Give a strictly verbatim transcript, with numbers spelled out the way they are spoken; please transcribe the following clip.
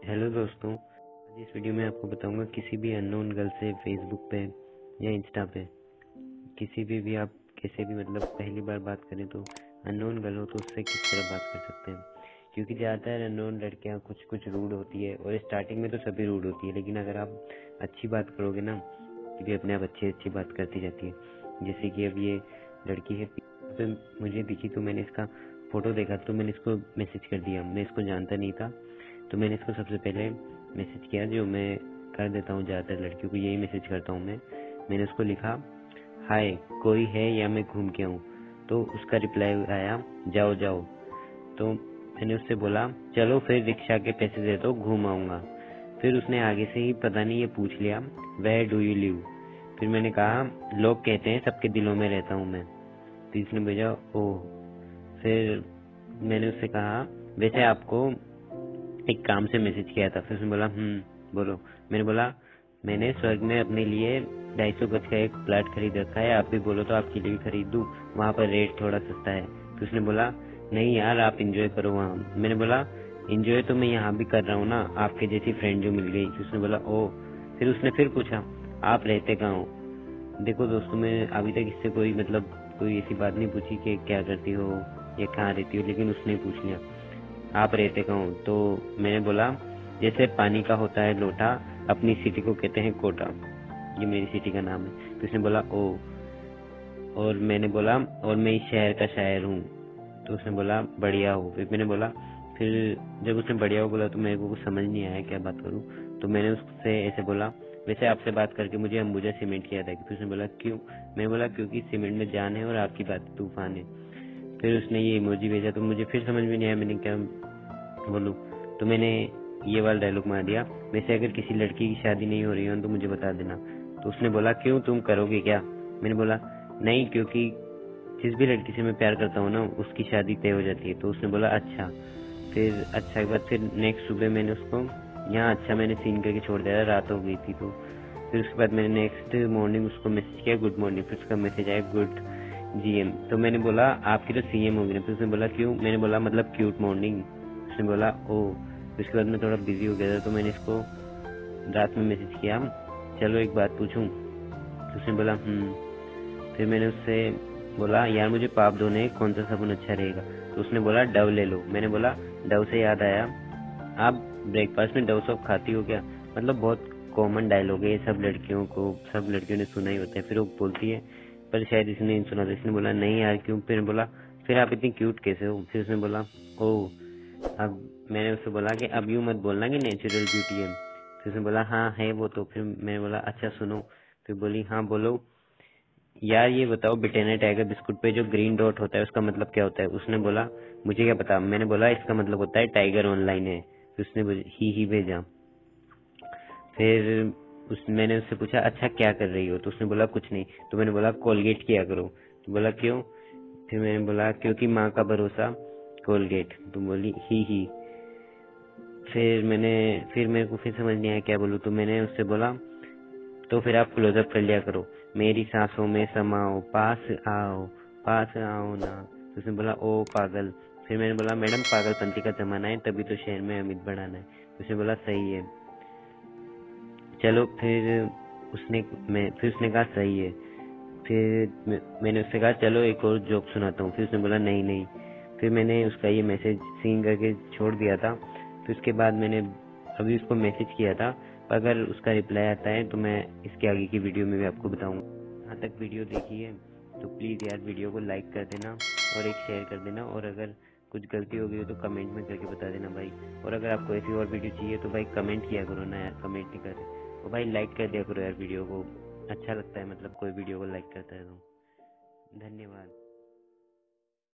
Hello दोस्तों, आज इस वीडियो में आपको बताऊंगा किसी भी अननोन गर्ल से फेसबुक पे या इंस्टा पे किसी भी भी आप कैसे भी मतलब पहली बार बात करें तो अननोन गर्ल हो तो उससे किस तरह बात कर सकते हैं। क्योंकि ज़्यादातर अननोन लड़कियां कुछ कुछ रूड होती है और स्टार्टिंग में तो सभी रूड होती है, लेकिन अगर आप अच्छी बात करोगे ना कि भी अपने आप अच्छी अच्छी बात करती जाती है। जैसे कि अब ये लड़की है तो मुझे दिखी तो मैंने इसका फ़ोटो देखा तो मैंने इसको मैसेज कर दिया। मैं इसको जानता नहीं था तो मैंने इसको सबसे पहले मैसेज किया, जो मैं कर देता हूँ ज़्यादातर लड़कियों को यही मैसेज करता हूँ मैं। मैंने उसको लिखा हाय कोई है या मैं घूम के आऊँ, तो उसका रिप्लाई आया जाओ जाओ। तो मैंने उससे बोला चलो फिर रिक्शा के पैसे दे दो घूम आऊँगा। फिर उसने आगे से ही पता नहीं ये पूछ लिया वेयर डू यू लिव। फिर मैंने कहा लोग कहते हैं सबके दिलों में रहता हूँ मैं। तो इसने भेजा ओह। फिर मैंने उससे कहा वैसे आपको एक काम से मैसेज किया था। फिर उसने बोला हम्म बोलो। मैंने बोला मैंने स्वर्ग में अपने लिए ढाई सौ गज का एक प्लाट खरीद रखा है, आप भी बोलो तो आपके लिए भी खरीद दूं, वहाँ पर रेट थोड़ा सस्ता है। तो उसने बोला नहीं यार आप इंजॉय करो वहाँ। मैंने बोला इंजॉय तो मैं यहाँ भी कर रहा हूँ ना, आपके जैसी फ्रेंड जो मिल गई। फिर उसने बोला ओ। फिर उसने फिर पूछा आप रहते कहाँ हो। देखो दोस्तों, मैं अभी तक इससे कोई मतलब कोई ऐसी बात नहीं पूछी कि क्या करती हो या कहाँ रहती हो, लेकिन उसने पूछ लिया आप रहते कहाँ हो। तो मैंने बोला जैसे पानी का होता है लोटा, अपनी सिटी को कहते हैं कोटा, ये मेरी सिटी का नाम है। तो उसने बोला ओ। और मैंने बोला और मैं इस शहर का शायर हूँ। तो उसने बोला बढ़िया हो। फिर मैंने बोला फिर जब उसने बढ़िया हो बोला तो मेरे को कुछ समझ नहीं आया क्या बात करूँ। तो मैंने उससे ऐसे बोला वैसे आपसे बात करके मुझे अंबुजा सीमेंट की याद आई। फिर उसने बोला क्यों। मैंने बोला क्योंकि सीमेंट में जान है और आपकी बात तूफान है। फिर उसने ये इमोजी भेजा तो मुझे फिर समझ में नहीं आया मैंने क्या बोलूं। तो मैंने ये वाला डायलॉग मार दिया वैसे अगर किसी लड़की की शादी नहीं हो रही हो तो मुझे बता देना। तो उसने बोला क्यों तुम करोगे क्या। मैंने बोला नहीं क्योंकि जिस भी लड़की से मैं प्यार करता हूँ ना उसकी शादी तय हो जाती है। तो उसने बोला अच्छा। फिर अच्छा के बाद फिर नेक्स्ट सुबह मैंने उसको यहाँ अच्छा मैंने सीन करके छोड़ दिया, रात हो गई थी। तो फिर उसके बाद मैंने नेक्स्ट मॉर्निंग उसको मैसेज किया गुड मॉर्निंग। फिर उसका मैसेज आया गुड जीएम। तो मैंने बोला आपकी तो सीएम हो गई। फिर उसने बोला क्यों। मैंने बोला मतलब क्यूट मॉर्निंग। उसने बोला ओ। उसके बाद मैं थोड़ा बिजी हो गया था तो मैंने इसको रात में मैसेज किया चलो एक बात पूछूं। तो उसने बोला हम्म। फिर मैंने उससे बोला यार मुझे पाप धोने कौन सा साबुन अच्छा रहेगा। तो उसने बोला डव ले लो। मैंने बोला डव से याद आया आप ब्रेकफास्ट में डव सॉप खाती हो क्या। मतलब बहुत कॉमन डायलॉग है, सब लड़कियों को सब लड़कियों ने सुना ही होता है। फिर वो बोलती है पर शायद इसने नहीं सुना था। इसने बोला नहीं यार क्यों। फिर बोला फिर आप इतनी क्यूट कैसे हो। फिर उसने बोला ओ। अब मैंने उससे बोला कि अब यूं मत बोलना कि नेचुरल ब्यूटी है। फिर उसने बोला हाँ है वो तो। फिर मैंने बोला अच्छा सुनो। फिर बोली हाँ बोलो यार ये बताओ ब्रिटानिया टाइगर बिस्कुट पे जो ग्रीन डॉट होता है उसका मतलब क्या होता है। उसने बोला मुझे क्या पता। मैंने बोला इसका मतलब होता है टाइगर ऑनलाइन है। फिर उसने ही ही भेजा। फिर उस मैंने उससे पूछा अच्छा क्या कर रही हो। तो उसने बोला कुछ नहीं। तो मैंने बोला कोलगेट किया करो। तो बोला क्यों। फिर मैंने बोला क्योंकि माँ का भरोसा कोलगेट। तो बोली ही ही। फिर मैंने फिर मेरे को फिर समझ नहीं आया क्या बोलूँ। तो मैंने उससे बोला तो फिर आप क्लोजअप कर लिया करो, मेरी सांसों में समाओ पास आओ पास आओ ना। तो उसने बोला ओ पागल। फिर मैंने बोला मैडम पागलपंती का जमाना है तभी तो शहर में अमित बढ़ाना है। तो उसने बोला सही है चलो। फिर उसने मैं फिर उसने कहा सही है। फिर मैं, मैंने उससे कहा चलो एक और जोक सुनाता हूँ। फिर उसने बोला नहीं नहीं। फिर मैंने उसका ये मैसेज सीन करके छोड़ दिया था। फिर उसके बाद मैंने अभी उसको मैसेज किया था, अगर उसका रिप्लाई आता है तो मैं इसके आगे की वीडियो में भी आपको बताऊंगा। यहाँ तक वीडियो देखी है तो प्लीज़ यार वीडियो को लाइक कर देना और एक शेयर कर देना, और अगर कुछ गलती हो गई हो तो कमेंट में करके बता देना भाई। और अगर आपको ऐसी और वीडियो चाहिए तो भाई कमेंट किया करो ना यार, कमेंट नहीं कर रहे तो भाई लाइक कर दिया करो यार वीडियो को। अच्छा लगता है मतलब कोई वीडियो को लाइक करता है तो। धन्यवाद।